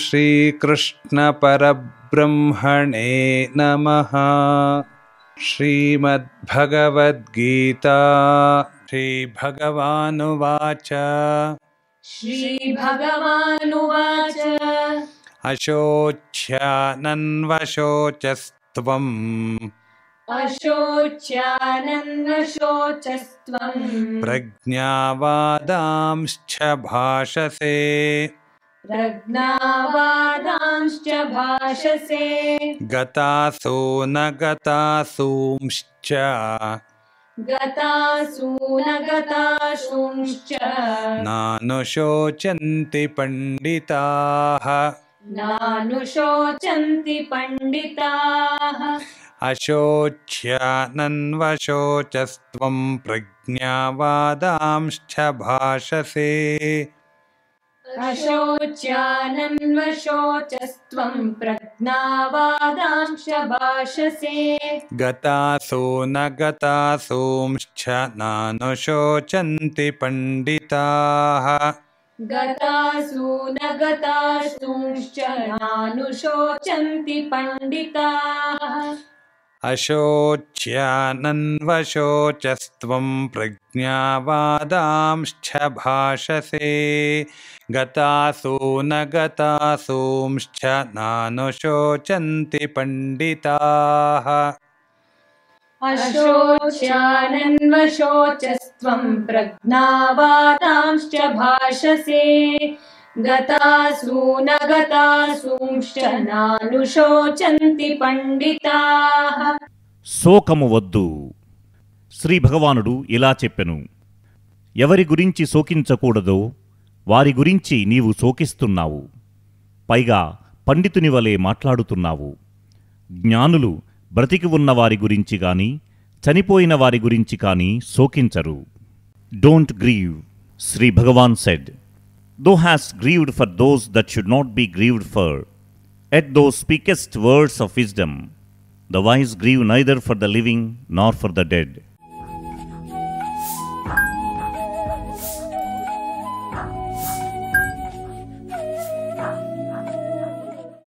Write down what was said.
श्रीकृष्णपरब्रह्मणे नमः। श्रीमद्भगवद्गीता श्रीभगवानुवाच श्रीभगवानुवाच अशोच्यानन्वशोचस्त्वम् अशोच्यानन्वशोचस्त्वम् प्रज्ञावादांश्च भाषसे प्रज्ञावादांश्च भाषसे गतासो न गतासूंश्च गतासु न गतासूंश्च नानुशोचन्ति पण्डिताः नानुशोचन्ति पण्डिताः। अशोच्यानन्वशोचस्त्वं प्रज्ञावादांश्च भाषसे अशोच्यानन्वशोचस्त्वं प्रज्ञावादांश्च भाषसे गतासो न गतासूंश्च नानुशोचन्ति पण्डिताः गतासु न गतासूंश्च नानुशोचन्ति पण्डिताः। अशोच्यानन्वशोचस्त्वं प्रज्ञावादांश्च भाषसे गतासो न गतासूंश्च नानुशोचन्ति पण्डिताः अशोच्यानन्वशोचस्त्वं प्रज्ञावादांश्च भाषसे गतासु न गतासूंश्च नानुशोचन्ति పండితాః। శోకము వద్దు. శ్రీ భగవానుడు ఇలా చెప్పెను, ఎవరి గురించి శోకించకూడదో వారి గురించి నీవు శోకిస్తున్నావు. పైగా పండితుని వలె మాట్లాడుతున్నావు. జ్ఞానులు బ్రతికి ఉన్న వారి గురించి గాని చనిపోయిన వారి గురించి కాని శోకించరు. Don't grieve. Shri Bhagwan said, Thou hast grieved for those that should not be grieved for, yet thou speakest words of wisdom. The wise grieve neither for the living nor for the dead.